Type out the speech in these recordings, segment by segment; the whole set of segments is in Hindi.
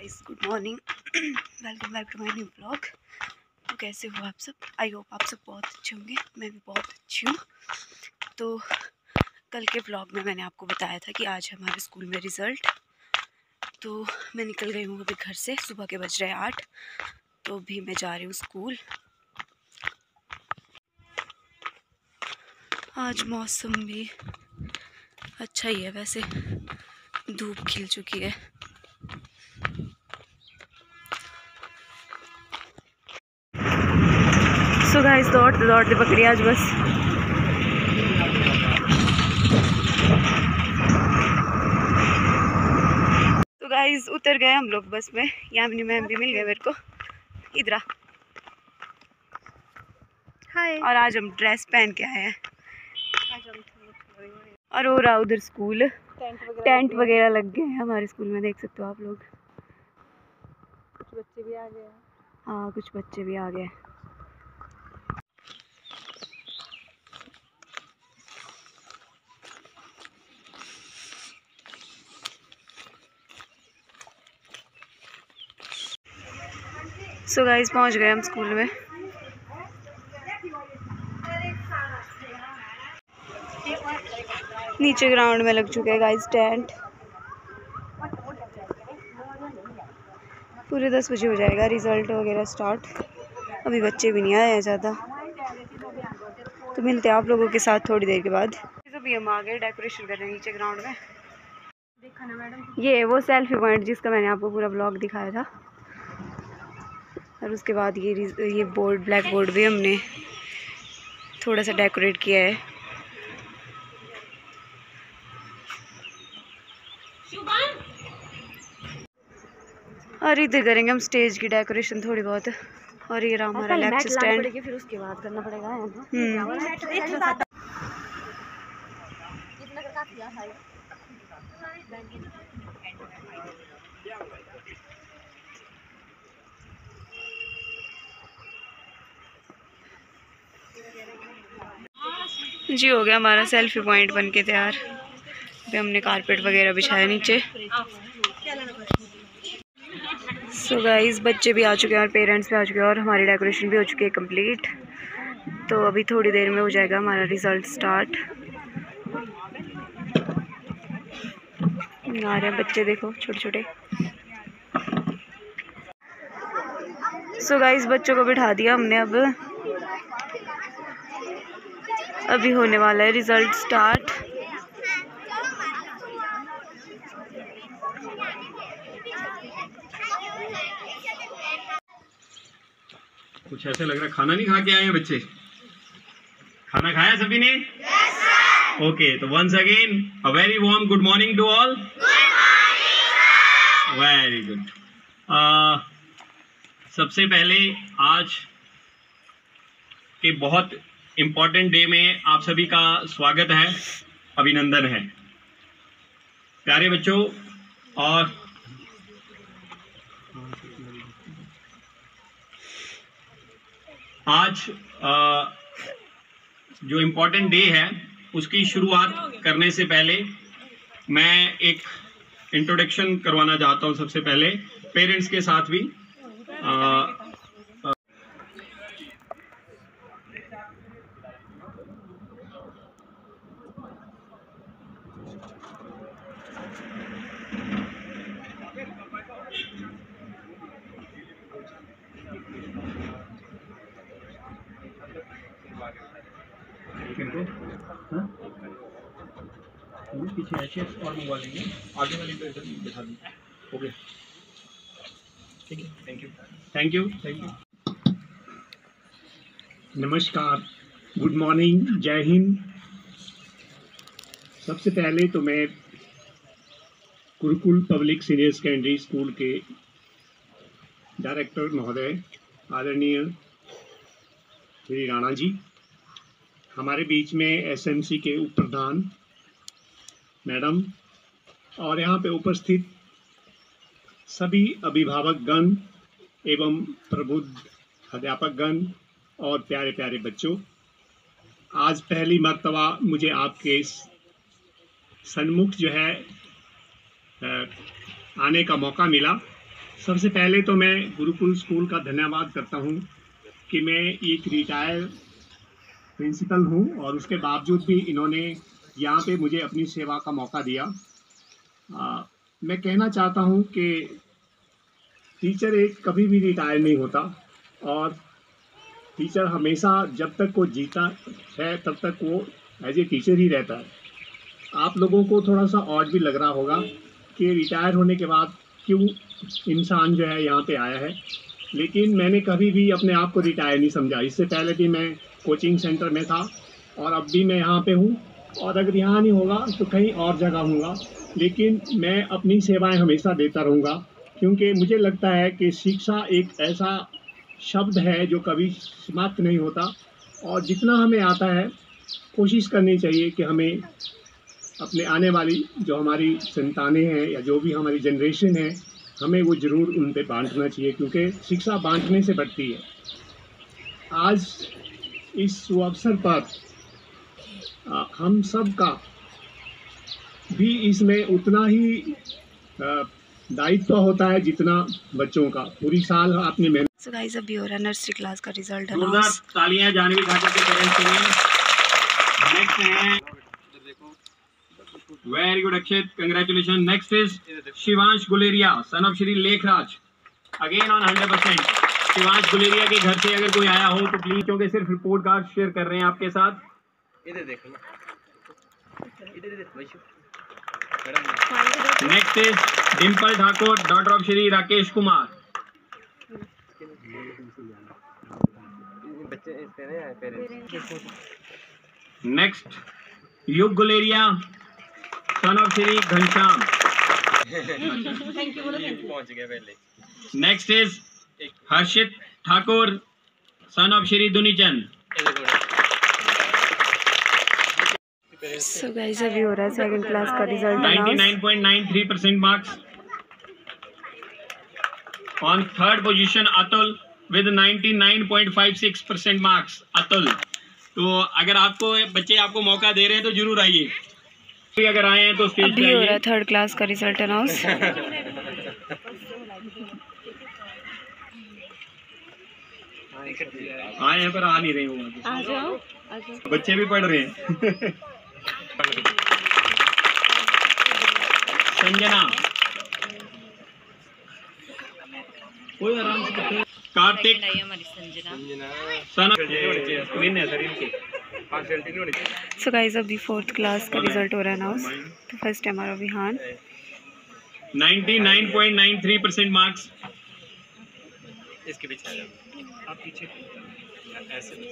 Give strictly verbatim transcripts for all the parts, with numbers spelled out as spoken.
Guys, good morning, welcome back to my new blog. तो कैसे हो आप सब? आई होप आप सब बहुत अच्छे होंगे। मैं भी बहुत अच्छी हूँ। तो कल के ब्लॉग में मैंने आपको बताया था कि आज हमारे स्कूल में रिज़ल्ट। तो मैं निकल गई हूँ अभी घर से। सुबह के बज रहे हैं आठ। तो अभी मैं जा रही हूँ स्कूल। आज मौसम भी अच्छा ही है, वैसे धूप खिल चुकी है। सो गाइस, दौड़ते दौड़ते पकड़ी आज बस। तो गाइस उतर गए हम लोग बस में। यामिनी मैम भी मिल गए मेरे को। इधर हाय। और आज हम ड्रेस पहन के आए हैं। और हो रहा उधर स्कूल, टेंट वगैरह लग गए हैं हमारे स्कूल में, देख सकते हो आप लोग। कुछ बच्चे भी आ गए। हाँ, कुछ बच्चे भी आ गए। सो गाइस, पहुंच गए हम स्कूल में। नीचे ग्राउंड में लग चुके हैं गाइस टेंट। पूरे दस बजे हो जाएगा रिजल्ट वगैरह स्टार्ट। अभी बच्चे भी नहीं आए हैं ज़्यादा। तो मिलते हैं आप लोगों के साथ थोड़ी देर के बाद। अभी हम आ गए डेकोरेशन करने नीचे ग्राउंड में। देखा ना मैडम, ये वो सेल्फी पॉइंट जिसका मैंने आपको पूरा ब्लॉग दिखाया था। और उसके बाद ये ये बोर्ड, ब्लैक बोर्ड भी हमने थोड़ा सा डेकोरेट किया है। और इधर करेंगे हम स्टेज की डेकोरेशन थोड़ी बहुत। और ये रहा हमारा लेक्चर स्टैंड। फिर उसके बाद करना पड़ेगा। जी हो गया हमारा सेल्फी पॉइंट बन के तैयार। अभी हमने कारपेट वगैरह बिछाया नीचे। सो गाइस, बच्चे भी आ चुके हैं और पेरेंट्स भी आ चुके हैं और हमारी डेकोरेशन भी हो चुकी है कंप्लीट। तो अभी थोड़ी देर में हो जाएगा हमारा रिजल्ट स्टार्ट। आ रहे हैं बच्चे, देखो छोटे छोटे। सो गाइस, बच्चों को बिठा दिया हमने। अब अभी होने वाला है रिजल्ट स्टार्ट। कुछ ऐसे लग रहा है खाना नहीं खा के आए हैं बच्चे। खाना खाया सभी ने? yes, sir. ओके, तो once again a very warm good morning to all. Very good. सबसे पहले आज के बहुत इम्पोर्टेंट डे में आप सभी का स्वागत है, अभिनंदन है प्यारे बच्चों। और आज आ, जो इम्पोर्टेंट डे है उसकी शुरुआत करने से पहले मैं एक इंट्रोडक्शन करवाना चाहता हूं। सबसे पहले पेरेंट्स के साथ भी आ, आ, पीछे ऐसे और मंगवा लेंगे, आगे वाली पे बिठा देंगे। ओके, ठीक है। Thank you thank you thank you. नमस्कार, गुड मॉर्निंग, जय हिंद। सबसे पहले तो मैं Gurukul public senior secondary school के डायरेक्टर महोदय आदरणीय श्री राणा जी, हमारे बीच में एसएमसी के उप प्रधान मैडम और यहाँ पे उपस्थित सभी अभिभावकगण एवं प्रबुद्ध अध्यापकगण और प्यारे प्यारे बच्चों, आज पहली मर्तबा मुझे आपके सन्मुख जो है आने का मौका मिला। सबसे पहले तो मैं गुरुकुल स्कूल का धन्यवाद करता हूँ कि मैं एक रिटायर प्रिंसिपल हूँ और उसके बावजूद भी इन्होंने यहाँ पे मुझे अपनी सेवा का मौका दिया। आ, मैं कहना चाहता हूँ कि टीचर एक कभी भी रिटायर नहीं होता और टीचर हमेशा जब तक वो जीता है तब तक वो एज ए टीचर ही रहता है। आप लोगों को थोड़ा सा ऑड भी लग रहा होगा कि रिटायर होने के बाद क्यों इंसान जो है यहाँ पे आया है, लेकिन मैंने कभी भी अपने आप को रिटायर नहीं समझा। इससे पहले भी मैं कोचिंग सेंटर में था और अब भी मैं यहाँ पे हूँ, और अगर यहाँ नहीं होगा तो कहीं और जगह होगा, लेकिन मैं अपनी सेवाएं हमेशा देता रहूँगा, क्योंकि मुझे लगता है कि शिक्षा एक ऐसा शब्द है जो कभी समाप्त नहीं होता, और जितना हमें आता है कोशिश करनी चाहिए कि हमें अपने आने वाली जो हमारी संतानें हैं या जो भी हमारी जनरेशन है, हमें वो ज़रूर उन पे बांटना चाहिए, क्योंकि शिक्षा बांटने से बढ़ती है। आज इस अवसर पर आ, हम सब का भी इसमें उतना ही दायित्व होता है जितना बच्चों का। पूरी साल आपने मेहनत। सो गाइस अभी हो रहा है नर्सरी क्लास का रिजल्ट अनाउंस। तालियां जानवी खाकर के पेरेंट्स के लिए। नेक्स्ट है very good Akshit, congratulation. Next is Shivansh Guleria son of Shri Lekhraj, again on hundred percent. Shivansh Guleria के घर से अगर कोई आया हो तो प्लीज, क्योंकि सिर्फ रिपोर्ट कार्ड शेयर कर रहे हैं आपके साथ। इधर देखो ना, इधर देखो। Next is Dimple Thakur daughter of Shri Rakesh Kumar. Next Yug Guleria son of Shri Ghanshyam. पहुंच गए पहले। Next is Harshit Thakur son of Shri Dunichand. So guys अभी हो रहा है सेकंड क्लास का result announce. ninety-nine point nine three percent marks. On third position Atul with ninety-nine point five six percent marks. Atul, तो अगर आपको बच्चे आपको मौका दे रहे हैं तो जरूर आइए, अगर आए हैं तो स्टेज पे अभी हो रहा है थर्ड क्लास का रिजल्ट अनाउंस। आए हैं पर आ नहीं रहे हो। आ जाओ, आ जाओ। बच्चे भी पढ़ रहे हैं। संजना, कोई आराम से। कार्तिक सो गाइस अभी फोर्थ क्लास का रिजल्ट हो रहा है अनाउंस। तो फर्स्ट है हमारा Vihan ninety-nine point nine three percent marks. इसके पीछे आ जाओ, आप पीछे ऐसे।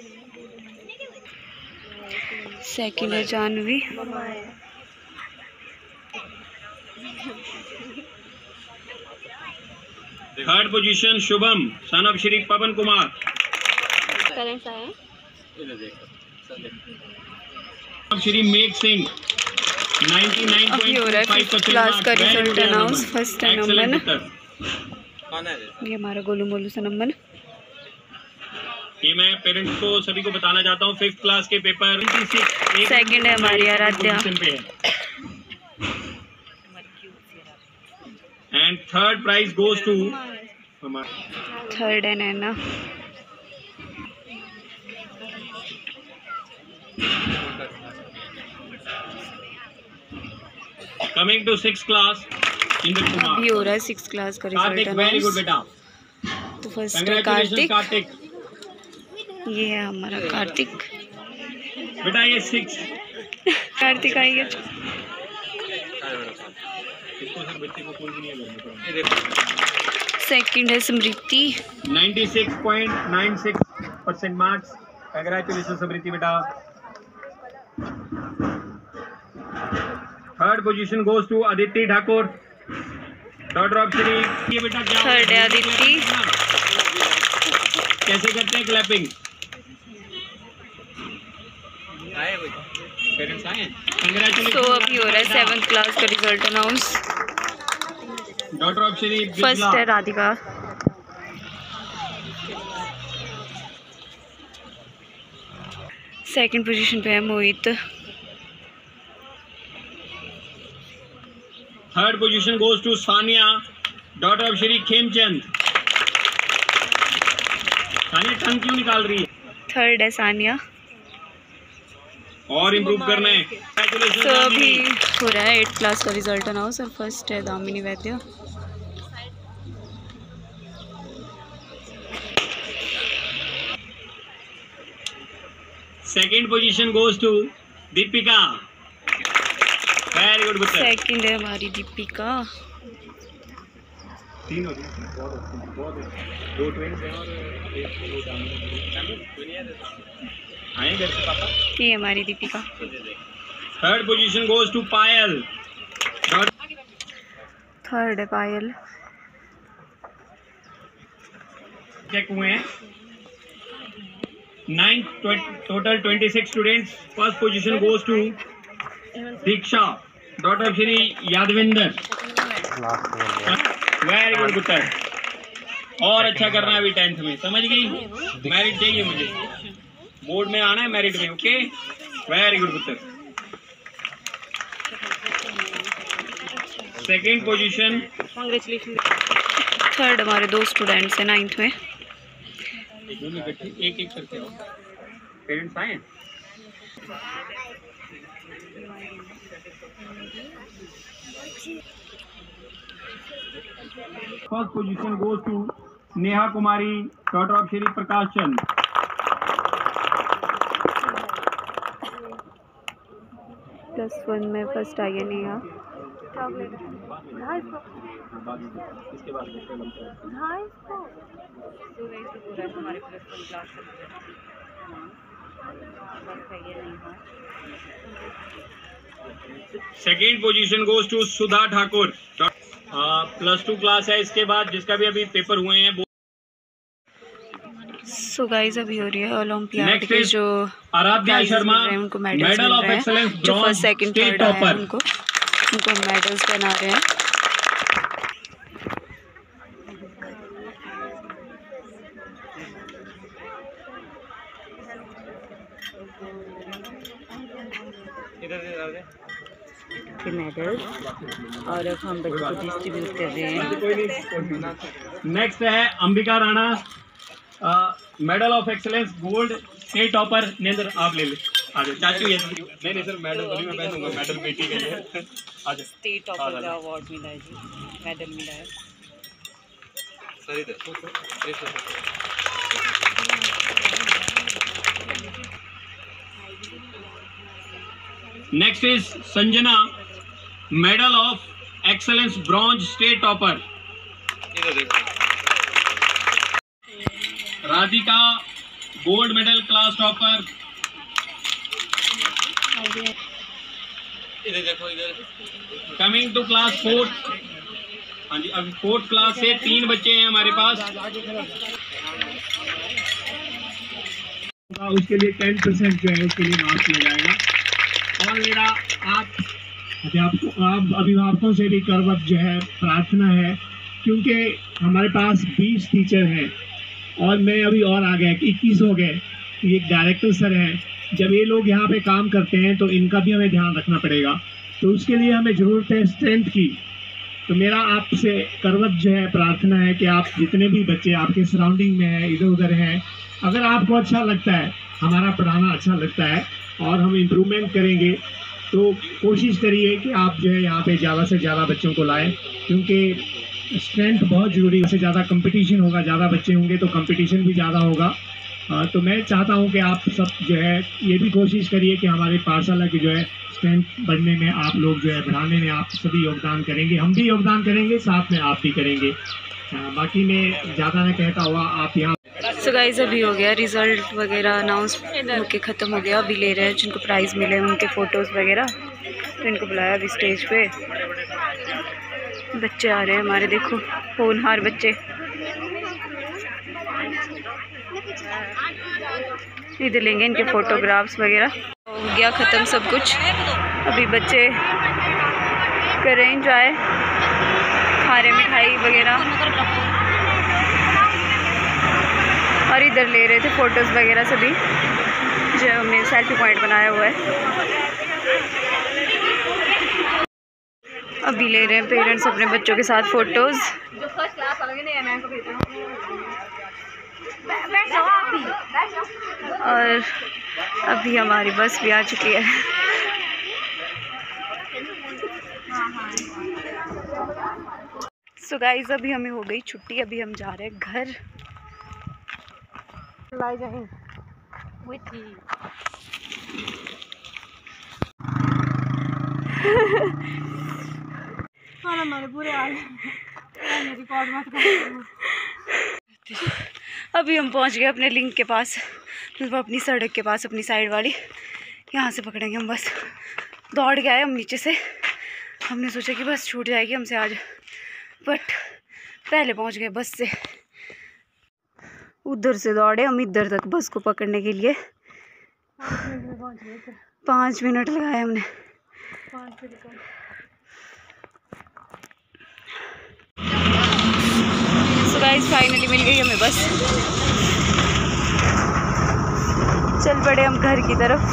सेकंड है Janvi. Third position Shubham son of Shri Pawan Kumar. Parents आए हैं। Shri Megh Singh ninety-nine point five percent class का रिजल्ट अनाउंस। फर्स्ट है नंबर, ये हमारा गोलू मोलू सा नंबर। ये मैं पेरेंट्स को सभी को बताना चाहता हूँ, फिफ्थ क्लास के पेपर सेकंड है हमारी Aradhya and third prize goes to third है Naina. Coming to six class Indra Kumar. अभी हो रहा है सिक्स क्लास का रिजल्ट अनाउंस। वेरी गुड बेटा। तो फर्स्ट है कार्तिक। कार्तिक, ये है हमारा कार्तिक। बेटा ये सिक्स कार्तिक आइए। सेकंड है Smriti ninety-six point nine six percent marks. Congratulation Smriti बेटा। Third position goes to Aditi Thakur daughter of Shri. ये बेटा क्या थर्ड है अदिति। कैसे करते हैं क्लैपिंग? पेरेंट्स आए। कंग्रेचुलेशन। तो अभी हो रहा है सेवंथ क्लास का result announce. Daughter of Shri first है राधिका। सेकंड पोजीशन पे है Mohit. Third position goes to Sania daughter of Shri Khemchand. Sania tongue क्यों निकाल रही है? थर्ड है सानिया। और इम्प्रूव करना है। तो अभी हो रहा है एट क्लास का रिजल्ट अनाउंस और फर्स्ट है Damini Vaidya. Second position goes to Deepika. Very good बच्चा। सेकंड है हमारी दीपिका। तीन हो गए, दो ट्विंस हैं और एक वो दामिनी आए घर से पापा। ये है हमारी Deepika. Third position goes to Payal. Third है पायल। चेक हुए हैं nine total twenty six students. First position goes to Diksha daughter of Shri Yadvinder. Very good पुत्र। और अच्छा करना है अभी टेंथ में, समझ गई? मेरिट चाहिए मुझे, बोर्ड में आना है मेरिट में। ओके, वेरी गुड पुत्र। Second position. कांग्रेचुलेशन। थर्ड हमारे दो स्टूडेंट्स हैं नाइन्थ में। एक एक करके आओ। पेरेंट्स आए। First position goes to Neha Kumari daughter of Shri Prakash Chand. Plus one में फर्स्ट आई है नेहा। इसके बाद second position goes to Sudha Thakur. Plus two class है इसके बाद, जिसका भी अभी पेपर हुए हैं। सो गाइस अभी हो रही है ओलंपियाड के जो आराध्या शर्मा उनको मेडल्स मिल रहे हैं। जो फर्स्ट सेकंड थर्ड आए हैं उनको उनको मेडल्स बना रहे हैं। मेडल और अब हम बच्चों को डिस्ट्रीब्यूट कर रहे हैं। नेक्स्ट है Ambika Rana medal of excellence gold state topper. नेंद्र आप ले ले, आ जाओ चाचू। ये नहीं नहीं सर, मेडल तो नहीं मैं पहनूंगा, मेडल बेटी के लिए। आ जाओ। स्टेट टॉपर का अवार्ड मिला है जी, मेडल मिला है। सर इधर next is Sanjana medal of excellence bronze state topper. Radhika gold medal class topper. इधर देखो, इधर कमिंग टू क्लास फोर्थ। हाँ जी, अभी फोर्थ क्लास से तीन बच्चे हैं हमारे पास। उसके लिए टेन परसेंट जो है उसके लिए मार्क्स मिल जाएगा। और मेरा आप अध्यापकों आप अभिभावकों से भी करवत जो है प्रार्थना है, क्योंकि हमारे पास बीस टीचर हैं और मैं अभी और आ गया कि इक्कीस हो गए। ये डायरेक्टर सर हैं, जब ये लोग यहाँ पे काम करते हैं तो इनका भी हमें ध्यान रखना पड़ेगा। तो उसके लिए हमें ज़रूरत है स्ट्रेंथ की। तो मेरा आपसे करवत जो है प्रार्थना है कि आप जितने भी बच्चे आपके सराउंडिंग में हैं, इधर उधर हैं, अगर आपको अच्छा लगता है, हमारा पढ़ाना अच्छा लगता है और हम इम्प्रूवमेंट करेंगे, तो कोशिश करिए कि आप जो है यहाँ पे ज़्यादा से ज़्यादा बच्चों को लाएं, क्योंकि स्ट्रेंथ बहुत ज़रूरी है। उससे ज़्यादा कंपटीशन होगा, ज़्यादा बच्चे होंगे तो कंपटीशन भी ज़्यादा होगा। आ, तो मैं चाहता हूँ कि आप सब जो है ये भी कोशिश करिए कि हमारे पाठशाला की जो है स्ट्रेंथ बढ़ने में, आप लोग जो है बढ़ाने में आप सभी योगदान करेंगे, हम भी योगदान करेंगे, साथ में आप भी करेंगे। आ, बाकी मैं ज़्यादा न कहता हुआ आप यहाँ। सो गाइस अभी हो गया रिज़ल्ट वगैरह अनाउंस होके ख़त्म हो गया। अभी ले रहे हैं जिनको प्राइज़ मिले उनके फ़ोटोज़ वगैरह, तो इनको बुलाया अभी स्टेज पे। बच्चे आ रहे हैं हमारे, देखो होनहार बच्चे। इधर लेंगे इनके फ़ोटोग्राफ्स वगैरह। हो गया ख़त्म सब कुछ। अभी बच्चे कर रहे हैं इंजॉय, खा रहे मिठाई वगैरह और इधर ले रहे थे फ़ोटोज़ वगैरह सभी, जो हमने सेल्फी पॉइंट बनाया हुआ है। अभी ले रहे हैं पेरेंट्स अपने बच्चों के साथ फोटोज। और अभी हमारी बस भी आ चुकी है। सो गाइस अभी हमें हो गई छुट्टी, अभी हम जा रहे हैं घर। लाई जाएंगे हमारे बुरे हाल अभी हम पहुंच गए अपने लिंक के पास, मतलब अपनी सड़क के पास, अपनी साइड वाली। यहाँ से पकड़ेंगे हम बस। दौड़ के आए हम नीचे से, हमने सोचा कि बस छूट जाएगी हमसे आज, बट पहले पहुंच गए बस से। उधर से दौड़े हम इधर तक बस को पकड़ने के लिए। पाँच मिनट लगाए हमने। सो गाइस फाइनली मिल गई हमें बस। चल पड़े हम घर की तरफ।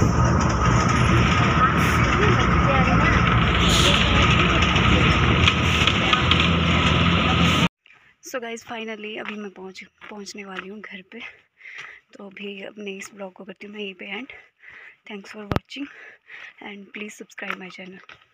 सो गाइस फाइनली अभी मैं पहुंच पहुंचने वाली हूँ घर पे। तो अभी अपने इस ब्लॉग को करती हूँ मैं यहीं पे end. Thanks for watching and please subscribe my channel.